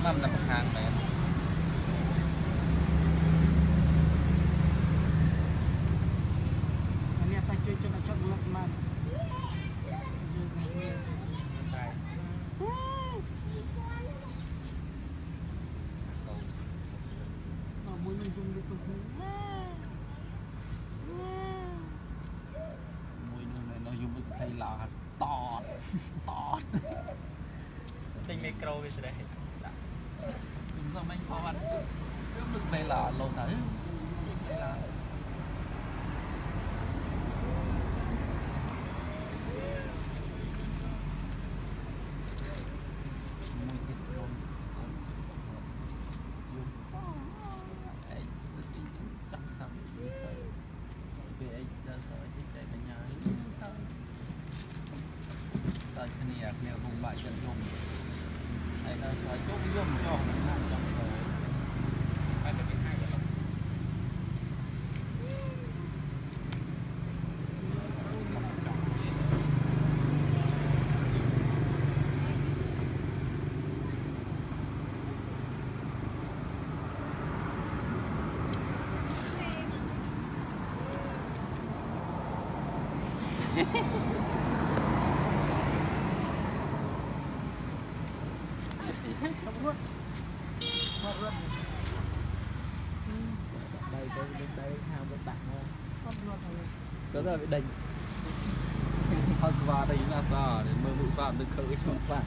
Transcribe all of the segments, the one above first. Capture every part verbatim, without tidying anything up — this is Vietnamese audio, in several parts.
mầm là một hàng này anh em phải chơi cho nó chọn được mà mùi mình dùng được mùi này nó dùng được thay là to to tinh micro về đây chúng ta mình có ăn được đây là lâu thấy đây là nhiều vùng bãi chân dùng đây là phải chốt dùng cho hàng trăm rồi hai cái hai cái không luôn một luôn đây đây đây hàng một bạc ngon không luôn rồi có giờ bị đình không qua đây là sao để mơ mũi phạm được khởi trong phạm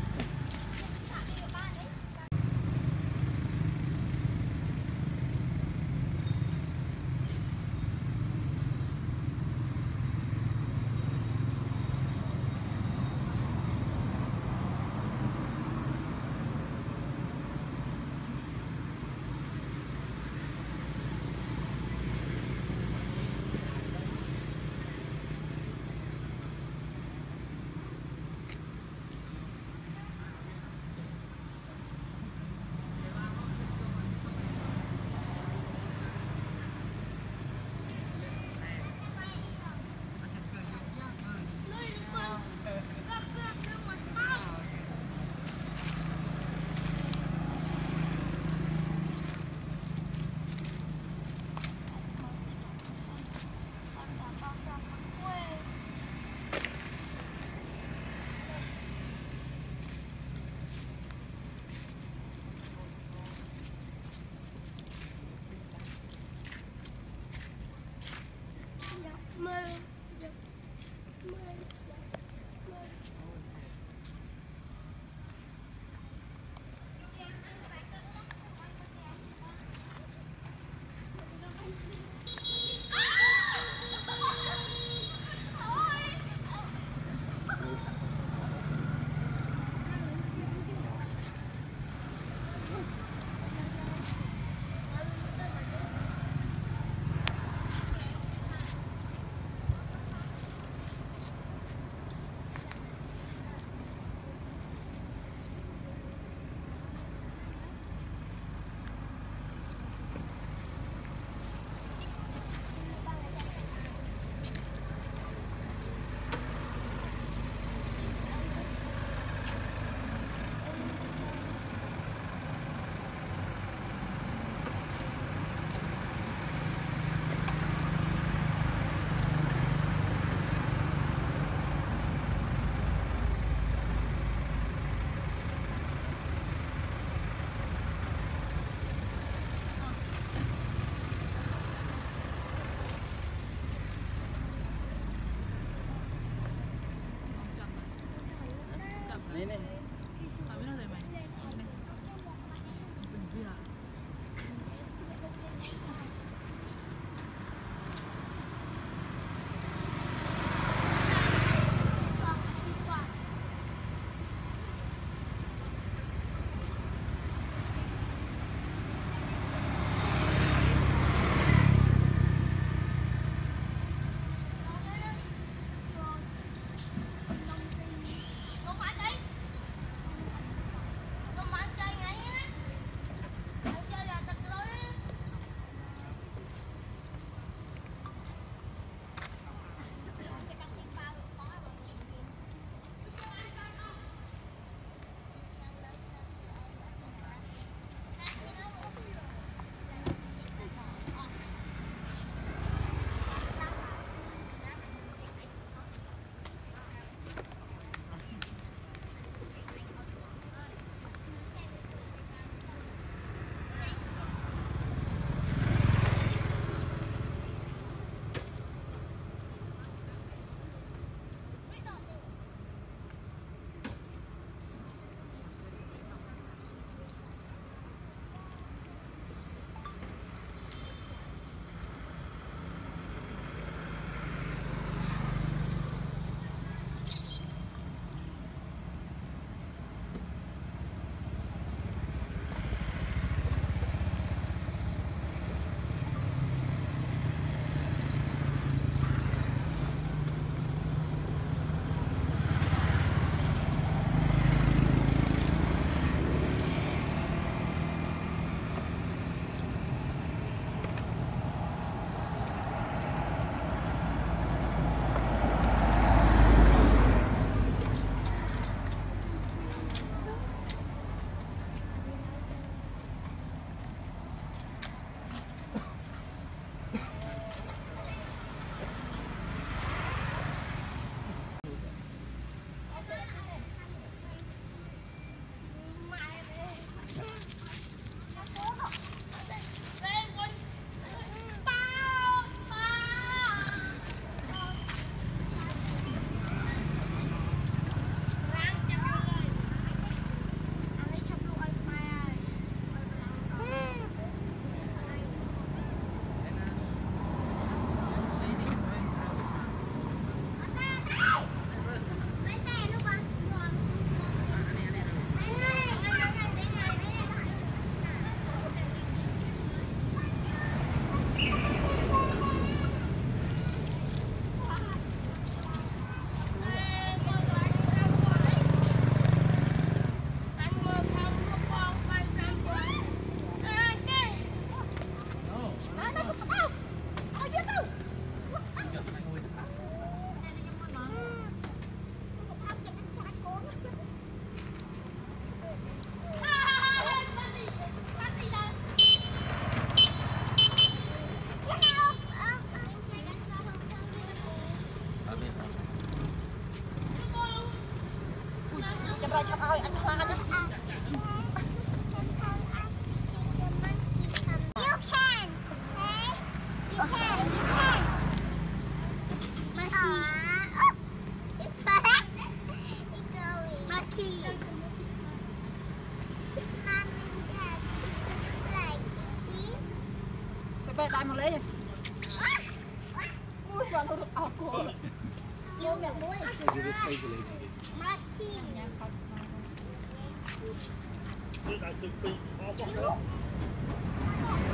key. His mom and dad keep it like, you see? Cái bé đại một lấy. Ui, vào nó được ảo cô. Vô mẹ muối. My key. Tôi đã từng bị khó bỏ